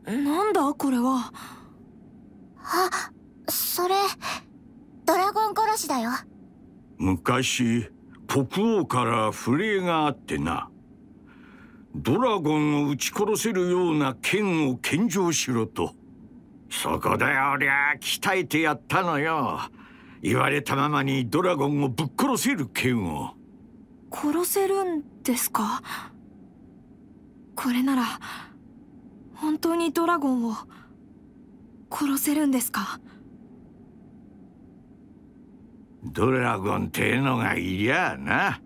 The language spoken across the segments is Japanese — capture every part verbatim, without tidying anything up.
なんだこれは。 あ、それドラゴン殺しだよ。 昔国王から不令があってな、ドラゴンを撃ち殺せるような剣を献上しろと。そこで俺は鍛えてやったのよ。言われたままにドラゴンをぶっ殺せる剣を。 殺せるんですか？これなら本当にドラゴンを殺せるんですか？ ドラゴンってのがいりゃあな。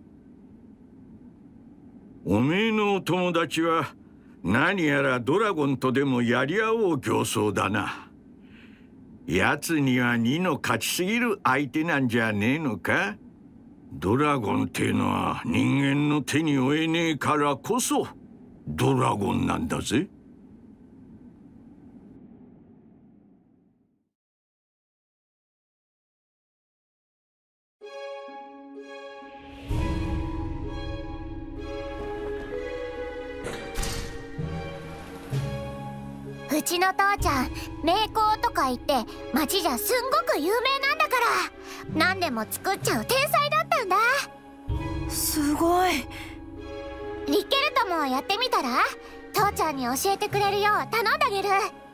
おめえのお友達は何やらドラゴンとでもやり合おう形相だな。奴には二の勝ちすぎる相手なんじゃねえのか？ドラゴンってのは人間の手に負えねえからこそドラゴンなんだぜ。 うちの父ちゃん名工とか言って町じゃすんごく有名なんだから、何でも作っちゃう天才だったんだ。 すごい。 リッケルトもやってみたら？父ちゃんに教えてくれるよう頼んであげる。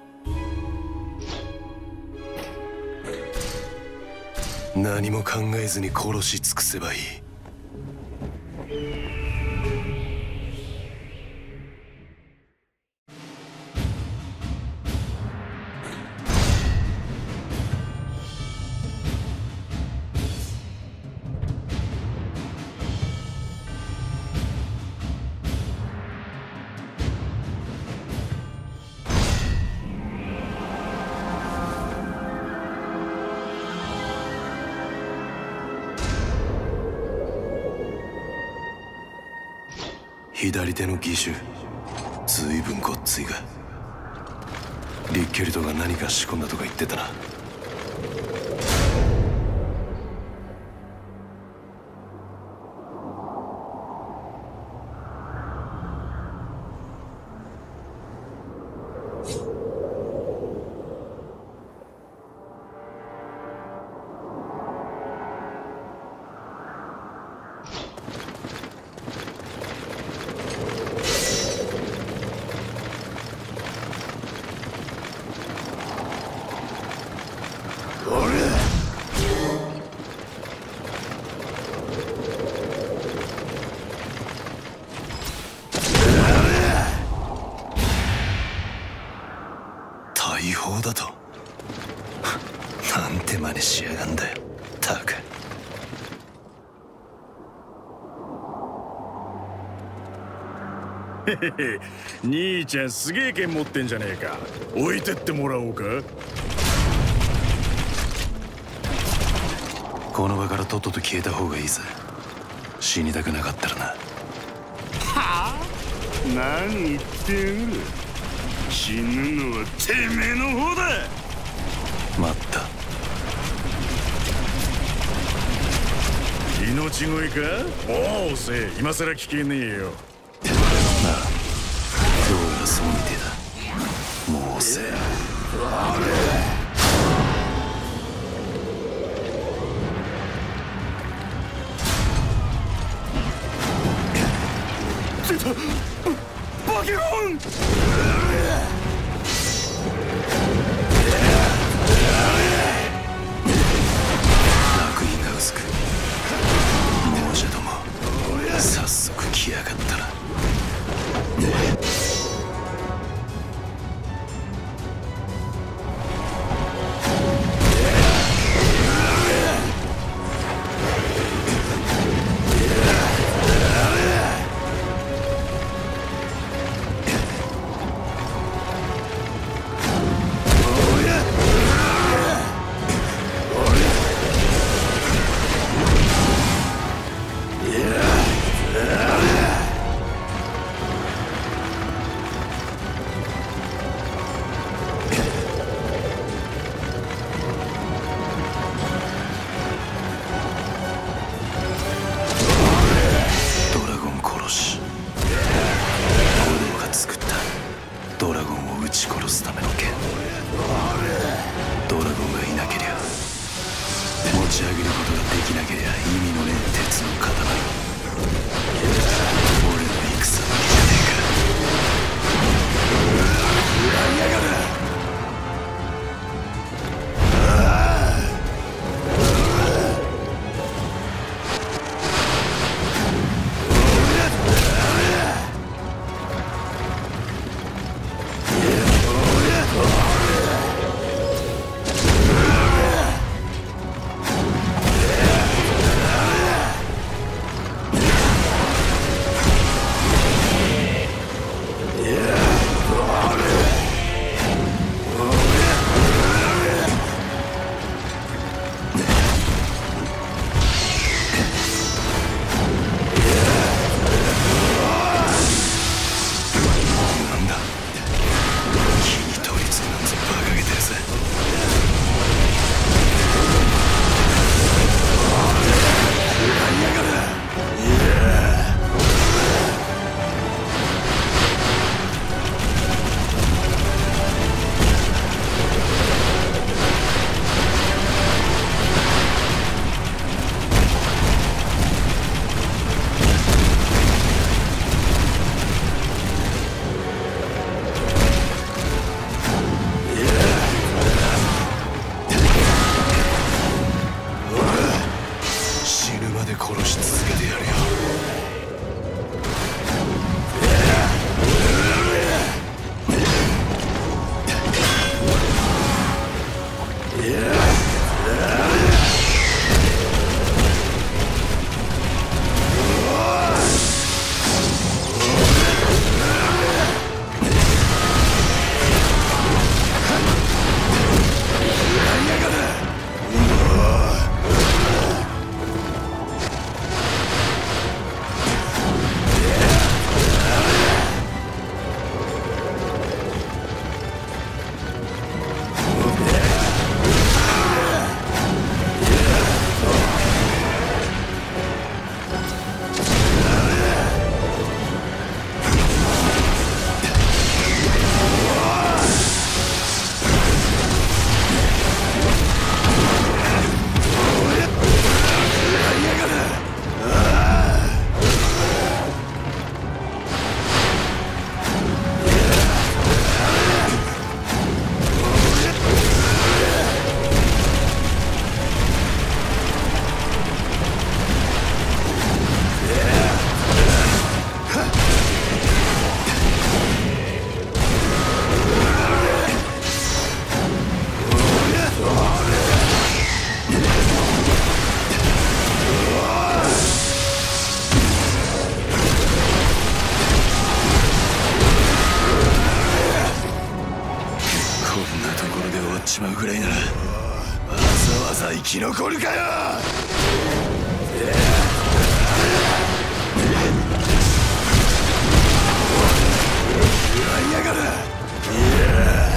何も考えずに殺し尽くせばいい。左手の義手、ずいぶんごっついが。リッケルトが何か仕込んだとか言ってたな。大砲だと？なんて真似しやがんだよ、たく。 へへへ、兄ちゃんすげえ剣持ってんじゃねえか。置いてってもらおうか。 この場からとっとと消えた方がいいぜ。死にたくなかったらな。はあ？何言ってやがる。死ぬのはてめえの方だ。 待った。 命乞いか？おおせ、今さら聞けねえよ。 なあ、どうやらそうみてえだ。もうせ。 出た！バケモン！ 烙印が薄く、亡者ども早速来やがったな。 殺すための剣。ドラゴンがいなけりゃ、持ち上げることができなけりゃ意味のねえ鉄の塊。俺の戦の気じゃねえか。やりやがる。ちまうぐらいならわざわざ生き残るかよ。やりやがる。いや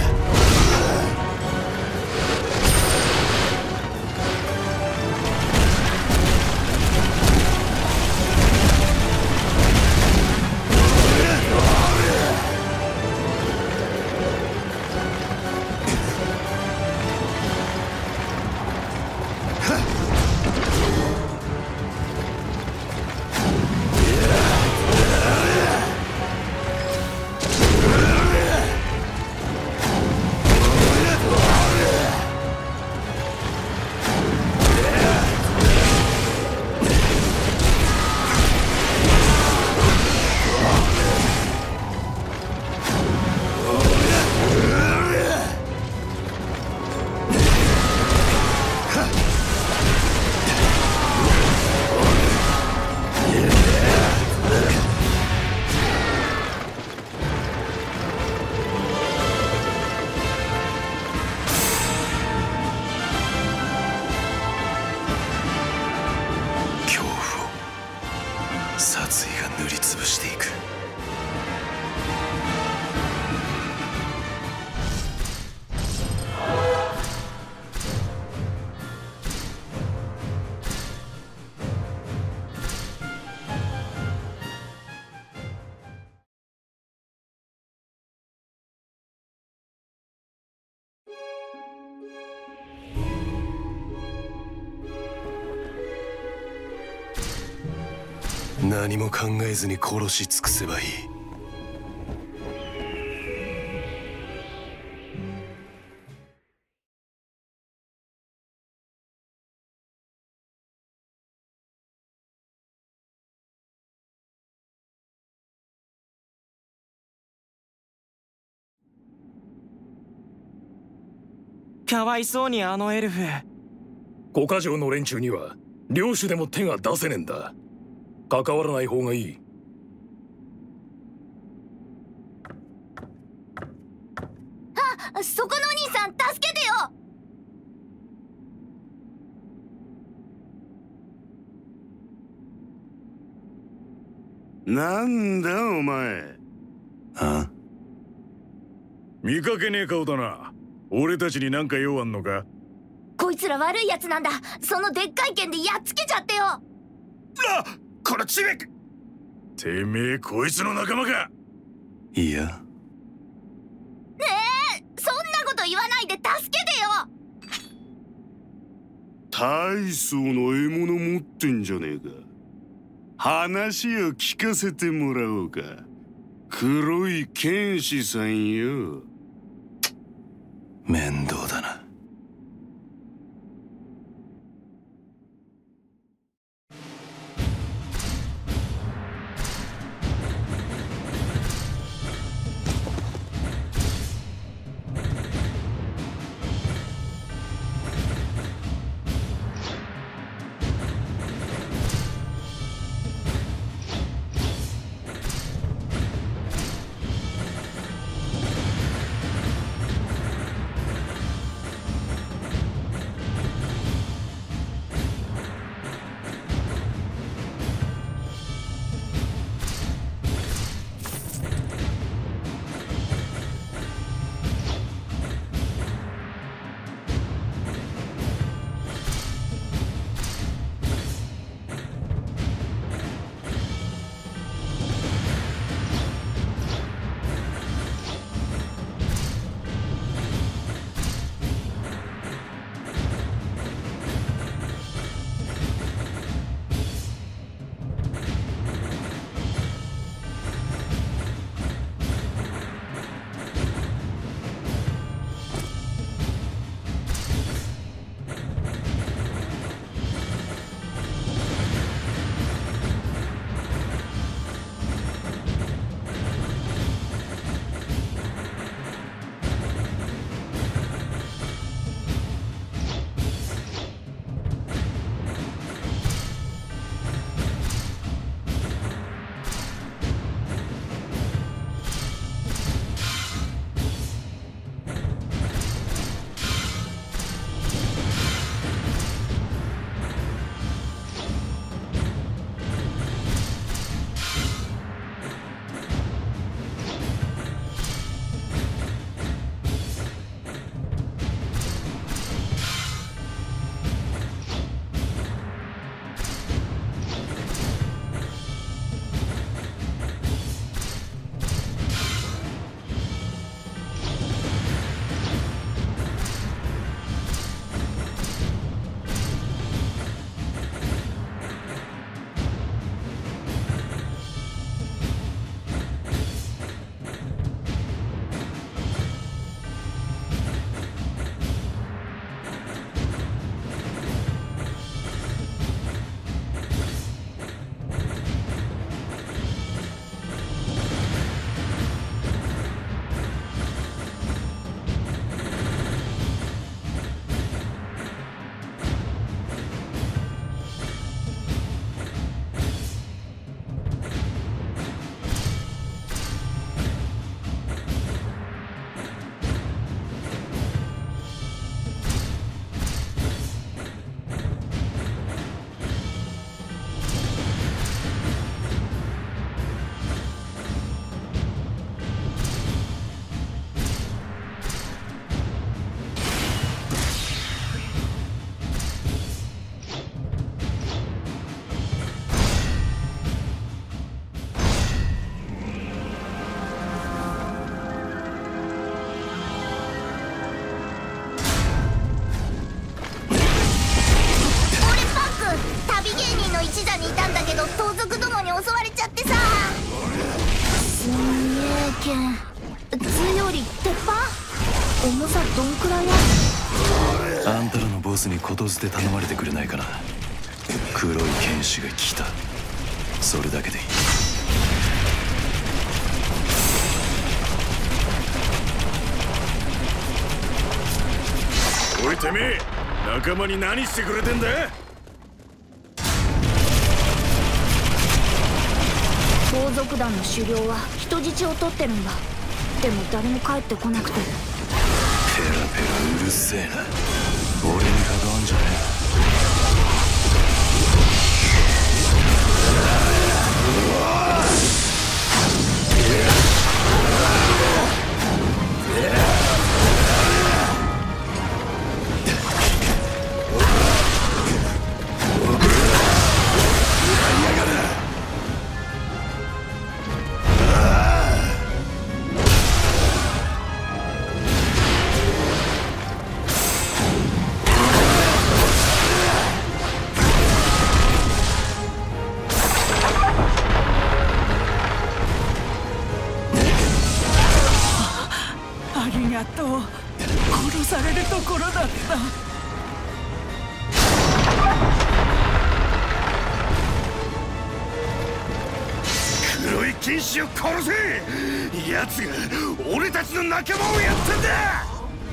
何も考えずに殺し尽くせばいい。 かわいそうにあのエルフ。 五箇条の連中には領主でも手が出せねえんだ。関わらない方がいい。 あ、そこのお兄さん助けてよ。 なんだお前。 あ？ 見かけねえ顔だな。俺たちになんか用あんのか？ こいつら悪いやつなんだ。そのでっかい剣でやっつけちゃってよ。 あ、これチベック。 てめえこいつの仲間か？ いや。 ねえ、そんなこと言わないで助けてよ。 大層の獲物持ってんじゃねえか。話を聞かせてもらおうか。黒い剣士さんよ。 面倒だな。 重さどんくらいある？ あんたらのボスにことづて頼まれてくれないかな。黒い剣士が来た、それだけでいい。 おいてめえ、仲間に何してくれてんだ？ 盗賊団の首領は人質を取ってるんだ。でも誰も帰ってこなくて。 ペラペラうるせえな。俺に関わんじゃねえ。 ありがとう。殺されるところだった。 黒い剣士を殺せ。奴が俺たちの仲間をやったんだ。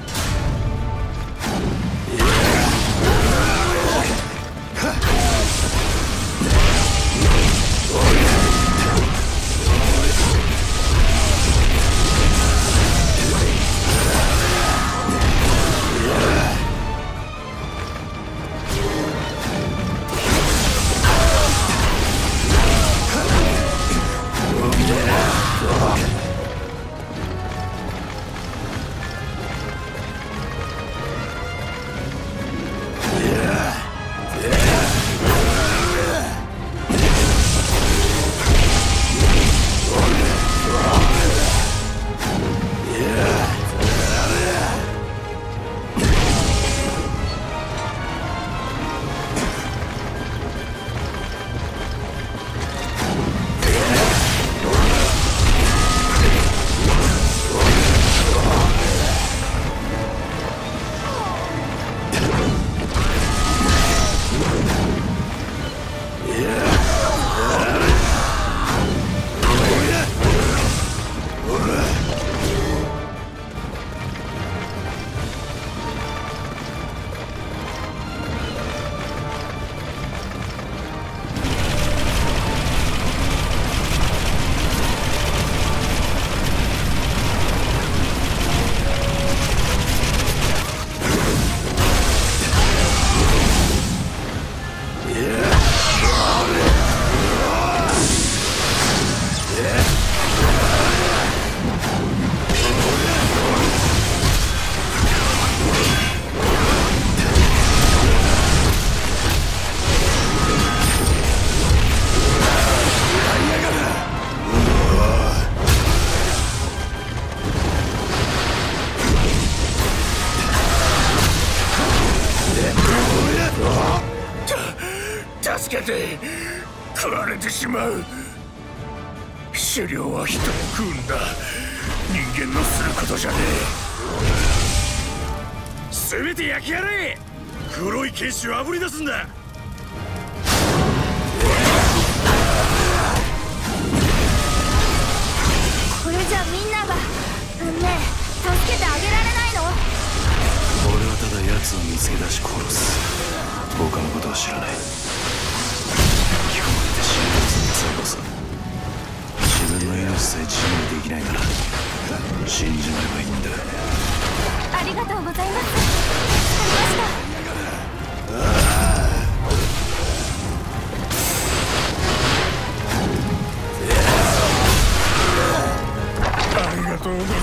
助けて。食われてしまう。狩猟は人を食うんだ。人間のすることじゃねえ。全て焼き払え。黒い剣士をあぶり出すんだ。 これじゃみんなが。ねえ、助けてあげられないの？ 俺はただ奴を見つけ出し殺す。他のことは知らない。引き込まれて死ぬやつの罪こそ自分の命さえ自由にできないなら死んじまえばいいんだ。 ありがとうございます。助かりました。 ありがとうございます。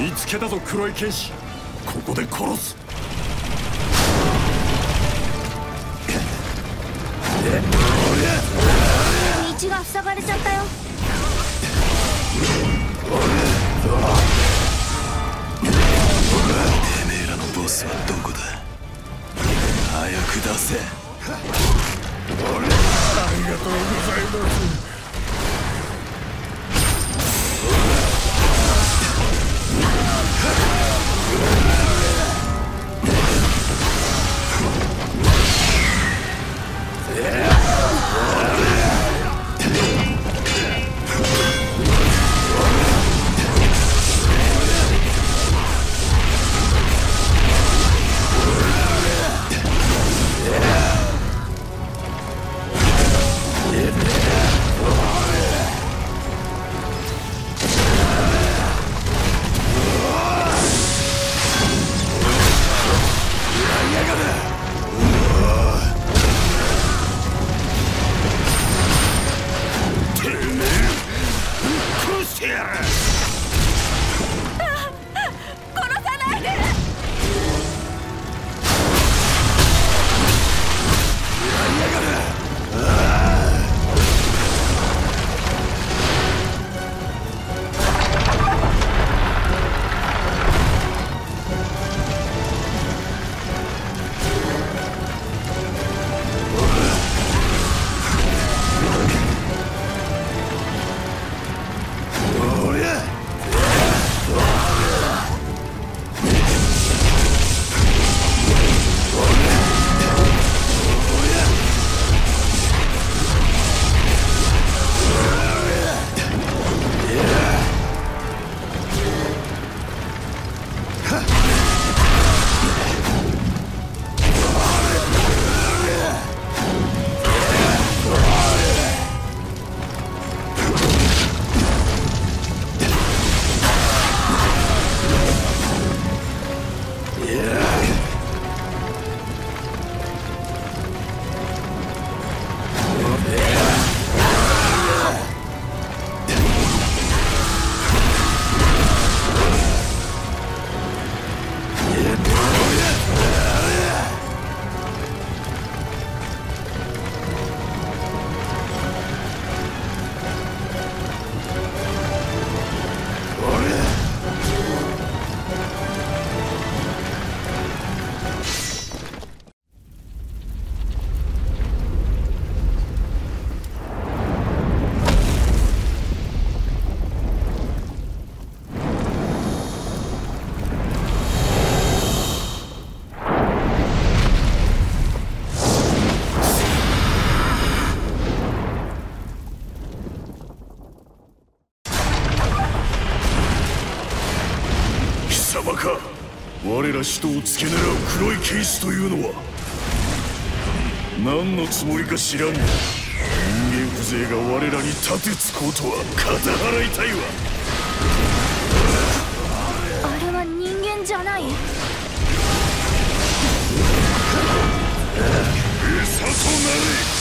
見つけたぞ黒い剣士。ここで殺す。 道が塞がれちゃったよ。 てめえらのボスはどこだ。早く出せ。 ありがとうございます。我ら使徒を付け狙う黒い剣士というのは何のつもりか知らんが、人間風情が我らに立てつこうとは肩払いたいわ。 あれは人間じゃない。 餌となれ。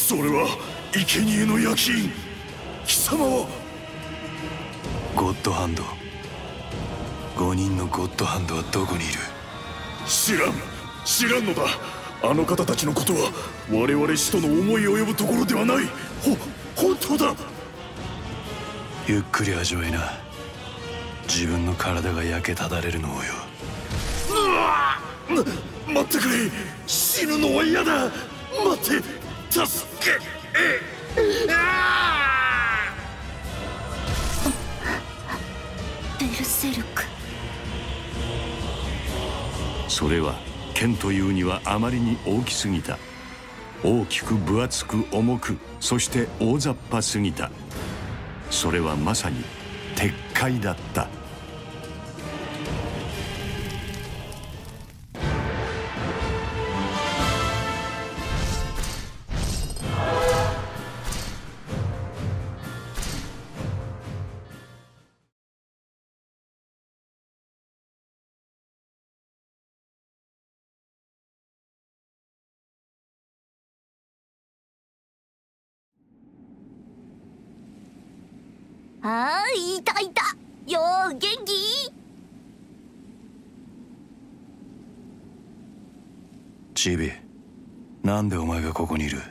それは生贄の焼き印。貴様はゴッドハンド。ごにんのゴッドハンドはどこにいる？ 知らん知らんのだ。あの方たちのことは我々使徒の思い及ぶところではない。ほ本当だ。 ゆっくり味わいな。自分の体が焼けただれるのをよ。 うわま待ってくれ。死ぬのは嫌だ。待って助けえあベルセルク。 それは剣というにはあまりに大きすぎた。大きく分厚く重く、そして大雑把すぎた。それはまさに鉄塊だった。 あーいたいた。よー元気？ チビ、なんでお前がここにいる？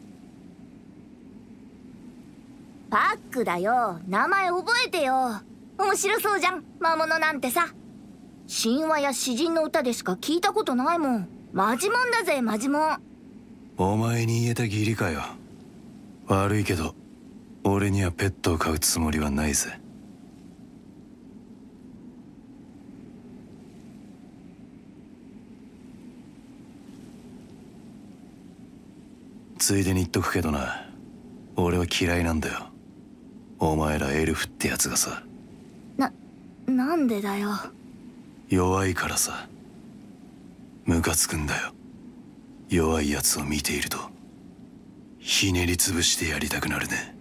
パックだよ。名前覚えてよ。面白そうじゃん魔物なんてさ。神話や詩人の歌でしか聞いたことないもん。マジモンだぜマジモン。 お前に言えた義理かよ。悪いけど俺にはペットを飼うつもりはないぜ。ついでに言っとくけどな、俺は嫌いなんだよ、お前らエルフってやつがさ。 な、なんでだよ。 弱いからさ。ムカつくんだよ、弱いやつを見ていると。ひねり潰してやりたくなるね。